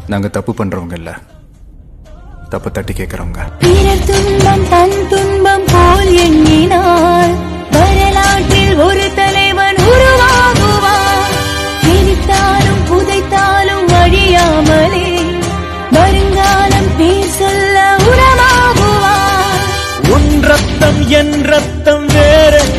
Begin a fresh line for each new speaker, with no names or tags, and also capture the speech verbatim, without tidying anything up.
நாங்க தப்பு பண்றவங்க இல்ல, தப்பு தட்டி கேட்கறவங்க.
பிறர் துன்பம் தன் துன்பம் போல் எண்ணினார் வரலாற்றில் ஒரு தலைவன் உருவாகுவார். நினைத்தாலும் புதைத்தாலும் அழியாமலே வருங்காலம் பேர் சொல்ல உரமாகுவார்.
உன் ரத்தம் என் ரத்தம் வேற